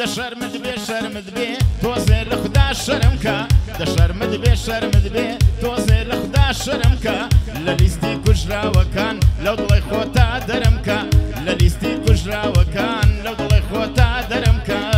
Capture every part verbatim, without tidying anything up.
ده شرمد بي شرمد بي توزير لخدا شرمكا ده شرمد بي شرمد بي توزير لخدا شرمكا لليستي كجرا وكان لو ضلي خوتا درمكا لليستي كجرا وكان لو ضلي خوتا درمكا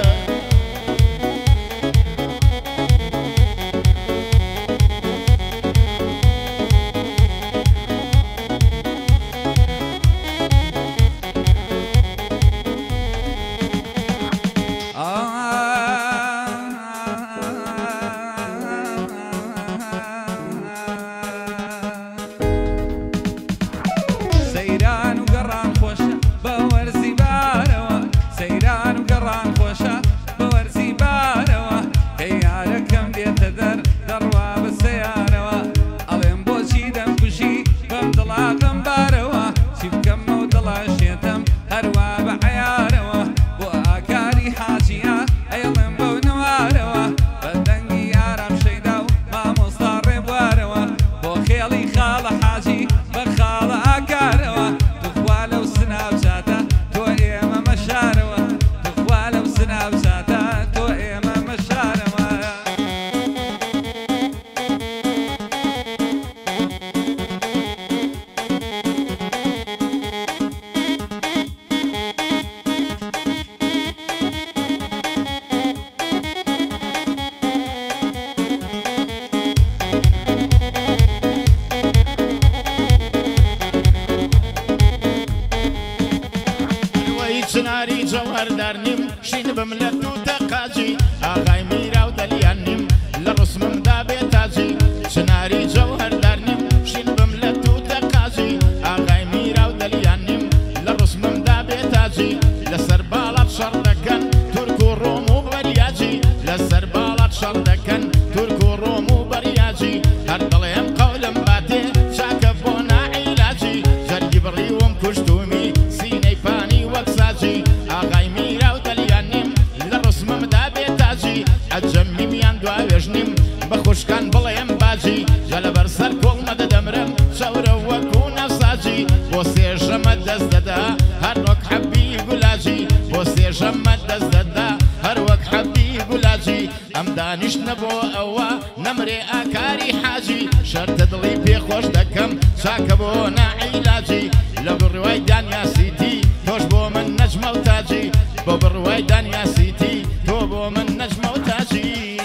شناري جوهر دارنيم شين بملتو تقاجي آغاي ميرا ودليانيم لرسم مدابي تاجي شناري جوهر دارنيم شين بملتو تقاجي آغاي ميرا ودليانيم لرسم مدابي تاجي لسربالات شردكن تركو رومو برياجي لسربالات شردكن تركو رومو برياجي هردليم قولم باتي شاكبونا علاجي جرجي بريوم كشتومي سيني فاني وكساجي آغاي ميرا ودليانيم لرسم مدابي تاجي أجمي ميان دواويجنيم بخوش كان بليم باجي جل برسر كل مدى دمرم شورا وكون أفساجي بوسي جمد دزددا هروك حبي قلاجي بوسي جمد دزددا هروك حبي قلاجي أم دانش نبو أوا نمري أكاري حاجي شرط دلي بي خوش دكم شاكبونا علاجي لو بالرواي دان يا سيتي توش بو من نجم وتاجي بو بالرواي دان يا سيتي تو بو من نجم وتاجي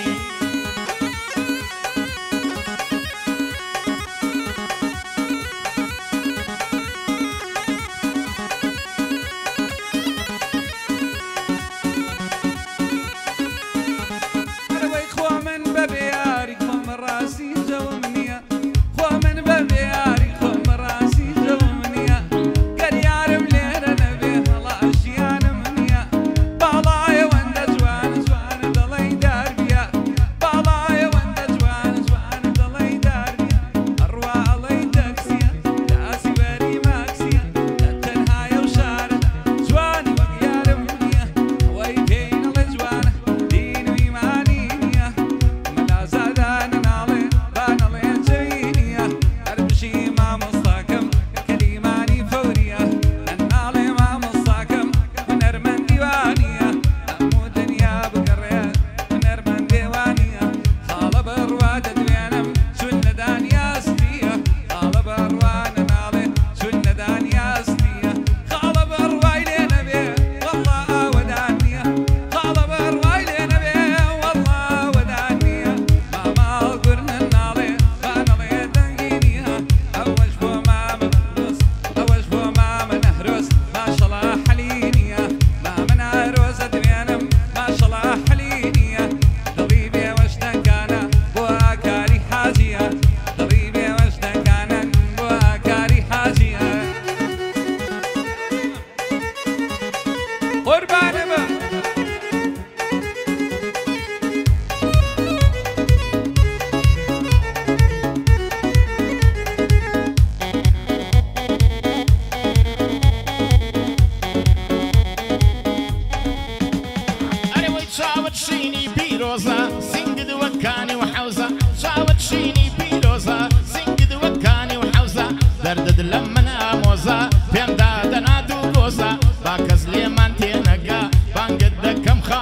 دردد لمنا موزا بيم دادنا دوغوزا باكز ليمان تينقا بانقد كم خا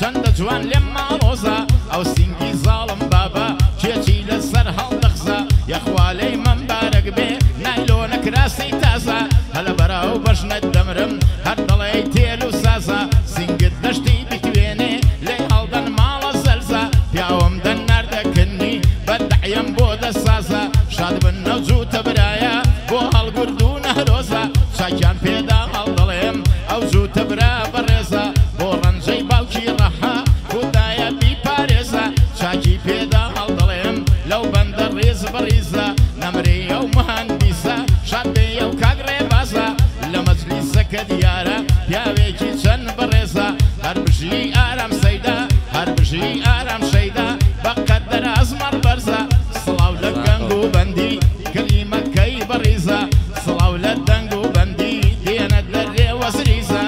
چەندە جوان لێم ماڵۆزە ئەو سینگی زاڵم بابە کێکی لەسەر هەڵدەخزە یەخوالەی مەمبارەک بێ نایلۆنە کراسی تازە هەلە بەراو بەشنەت دەمرم هەر دڵێ تێل و سازە سینگت دەشتی بتوێنێ لێ هەڵدەن ماڵە زەرزە پیاوەم دەن ناردەکردنی بەدەعیم بۆ دەسازە شاد بن نەوجوتە برایە بۆ هەڵگورد و نەهرۆزە چاکیان پێدا هەڵدەڵێم ئەو جوتە برا بەڕێزە بۆ ڕەنجەی باوکی ڕەحا خودایە بیپارێزە چاکی پێدا هەڵدەڵێم لەو بەندە ڕێز بڕیزە نەمرێ ئەو مەهەندیسە شاد بێ ئەو کاک ڕێبازە لە مەجلیسەکە دیارە پیاوێکی چەند بەڕێزە هەر بژی ئارام سەیدا هەر بژی ئارام شەیدا بەقەت دەرازمەڕ بەرزە سڵاو لە گەنگ و بەندی کەلیمەکەی بەڕیزە سڵاو لە دەنگ و بەندی دێنە دەرێ وەزریزە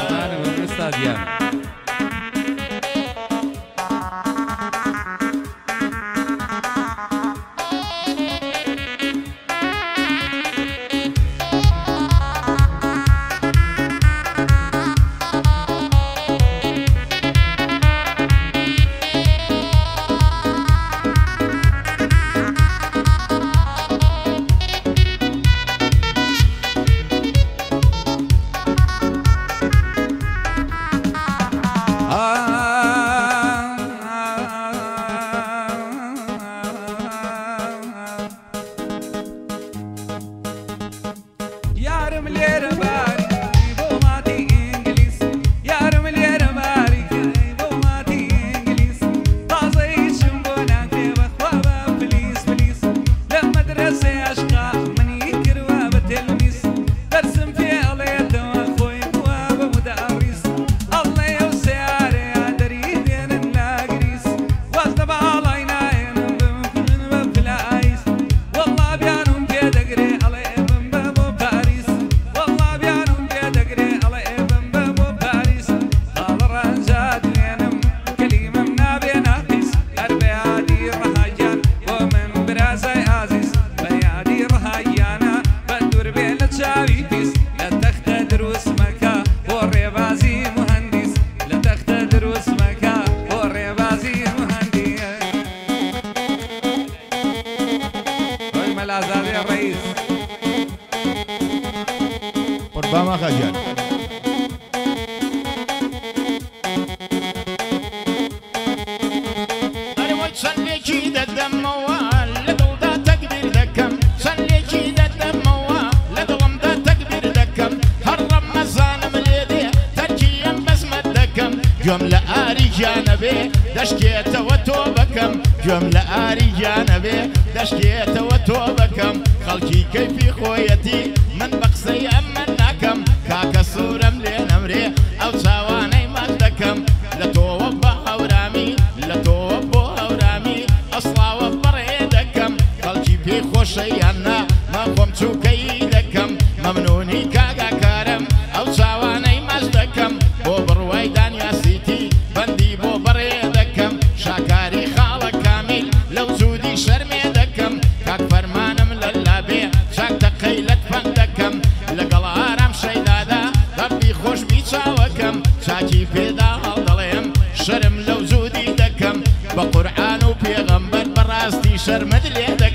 قربان خجل أنا صليتي دم موال لدل دا تكبير دكم صليتي دم موال لدلم دا تكبير دكم هرم مزان مليدي تركيا بس مدكم جملة آري جانبي دشكيت وتوبكم جملة آري جانبي دشكيت وتوبكم خلقي كيفي خويتي من بقسي أمناكم كاكا سورم لنمري أو تاواني مدكم لتوبة هورامي لتوبة هورامي أصلا وبريدكم خلقي في خوشيانا ما قمتو كيدكم ممنوني كاكا كارم أو تاواني مدكم وبرويدان يا سيتي بندي بو بريدكم شاكاري خالق كامل لو زودي شرمي دكم كاك فرمانم للابي شاك دقيلت فندكم لقل آرام شيدادا ربي خوش بيتشاوكم شاكي بيدا هالضليم شرم لو زودي دكم بقرآن و بيغمبر براستي شرمد ليدكم